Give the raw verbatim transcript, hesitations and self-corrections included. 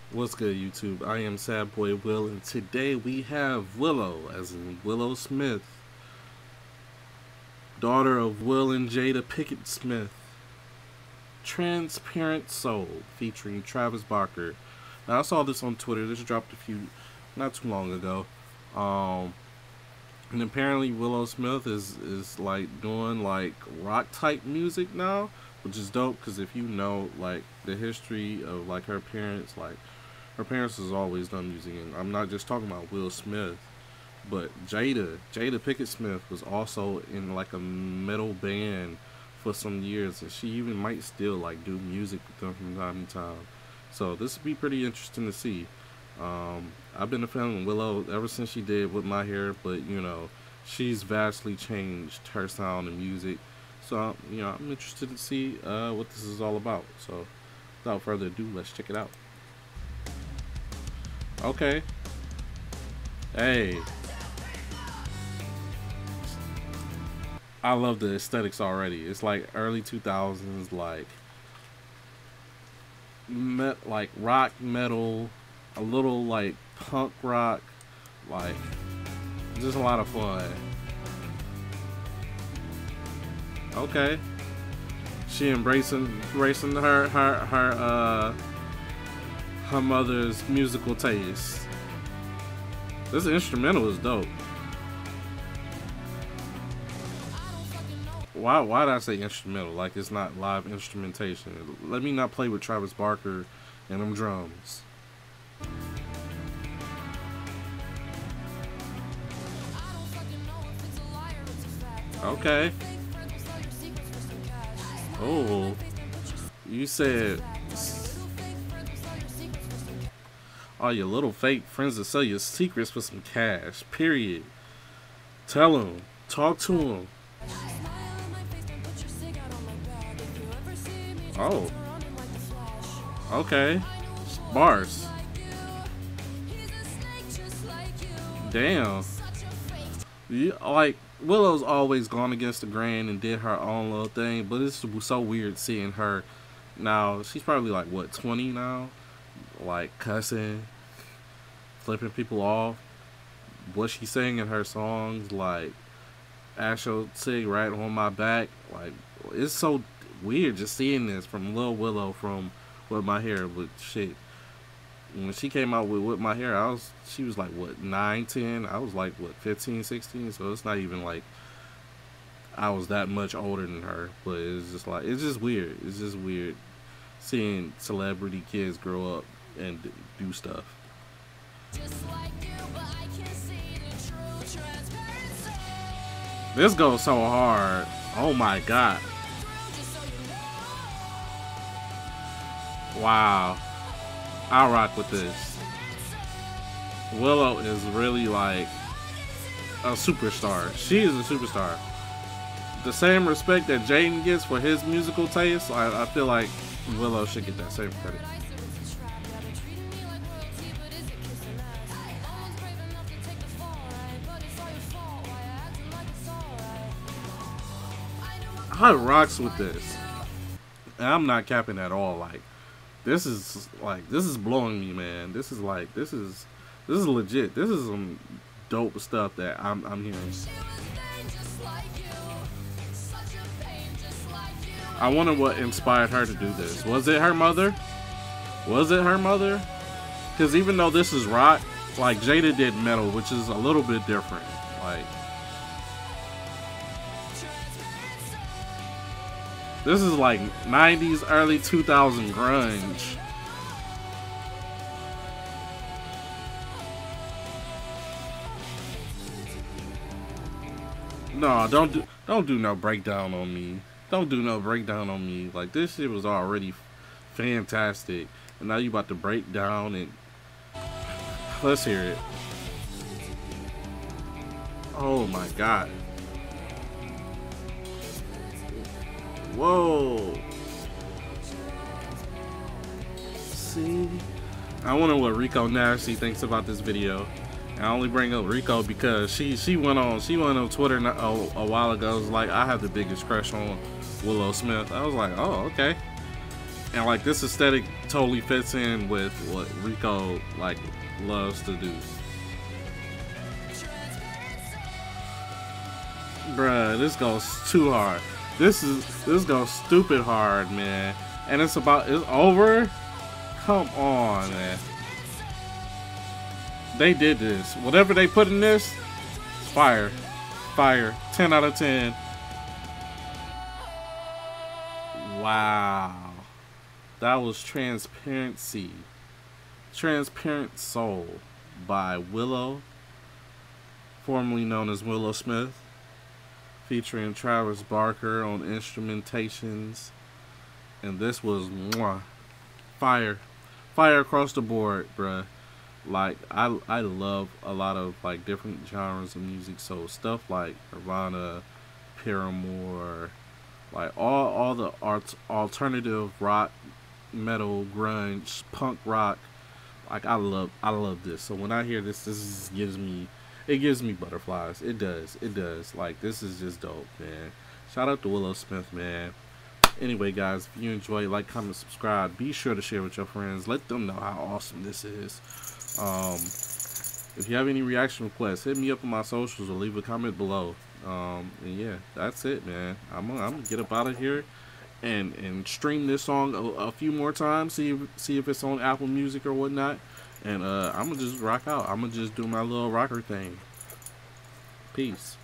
What's good, YouTube? I am Sad Boy Will, and today we have Willow, as in Willow Smith, daughter of Will and Jada Pinkett Smith. Transparent Soul, featuring Travis Barker. Now, I saw this on Twitter. This dropped a few, not too long ago. Um, and apparently Willow Smith is, is like doing like rock type music now, which is dope because if you know like the history of like her parents, like her parents has always done music, and I'm not just talking about Will Smith, but Jada, Jada Pinkett Smith was also in like a metal band for some years, and she even might still like do music with them from time to time. So this would be pretty interesting to see. Um, I've been a fan of Willow ever since she did With My Hair, but you know, she's vastly changed her sound and music. So you know, I'm interested to see uh, what this is all about. So without further ado, let's check it out. Okay. Hey. I love the aesthetics already. It's like early two thousands, like met like rock metal, a little like punk rock, like just a lot of fun. Okay. She embracing embracing her her her uh her mother's musical taste. This instrumental is dope. Why why did I say instrumental? Like it's not live instrumentation. Let me not play with Travis Barker and them drums. Okay. Oh, you said, all your little fake friends that sell your secrets for some cash. Period. Tell them. Talk to them. Oh. Okay. Bars. Damn. You, like, Willow's always gone against the grain and did her own little thing, but it's so weird seeing her now. She's probably like, what, twenty now? Like, cussing, flipping people off. What she's saying in her songs, like, Astro Sig right on my back. Like, it's so weird just seeing this from Lil Willow from With My Hair. But shit, when she came out with With My Hair, I was she was like what, nine, ten. I was like what, fifteen, sixteen. So it's not even like I was that much older than her. But it's just like, it's just weird. It's just weird seeing celebrity kids grow up and do stuff. This goes so hard. Oh my god. Wow. I'll rock with this. Willow is really like a superstar. She is a superstar. The same respect that Jaden gets for his musical taste, I, I feel like Willow should get that same credit. I rocks with this. And I'm not capping at all. Like, this is like this is blowing me, man. This is like this is this is legit. This is some dope stuff that I'm I'm hearing. I wonder what inspired her to do this. Was it her mother? Was it her mother? Because even though this is rock, like Jada did metal, which is a little bit different. Like, this is like nineties, early two thousand grunge. No, don't do don't do no breakdown on me. Don't do no breakdown on me. Like, this shit was already fantastic, and now you about to break down and let's hear it. Oh my god. Whoa. See? I wonder what Rico Nasty thinks about this video. I only bring up Rico because she she went on she went on Twitter a, a while ago. It was like, I have the biggest crush on Willow Smith. I was like, oh, okay. And like this aesthetic totally fits in with what Rico like loves to do. Bruh, this goes too hard. This is this goes stupid hard, man. And it's about it's over. Come on, man. They did this. Whatever they put in this, it's fire. Fire. ten out of ten. Wow. That was Transparency. Transparent Soul by Willow, formerly known as Willow Smith, featuring Travis Barker on instrumentations. And this was mwah, fire. Fire across the board, bruh. Like, I, I love a lot of, like, different genres of music. So, stuff like Nirvana, Paramore, like, all, all the art, alternative rock, metal, grunge, punk rock. Like, I love, I love this. So, when I hear this, this is, gives me, it gives me butterflies. It does. It does. Like, this is just dope, man. Shout out to Willow Smith, man. Anyway, guys, if you enjoy, like, comment, subscribe. Be sure to share with your friends. Let them know how awesome this is. Um, if you have any reaction requests, hit me up on my socials or leave a comment below. Um, and yeah, that's it, man. I'm gonna, I'm gonna get up out of here and and stream this song a, a few more times. See if, see if it's on Apple Music or whatnot. And uh, I'm gonna just rock out. I'm gonna just do my little rocker thing. Peace.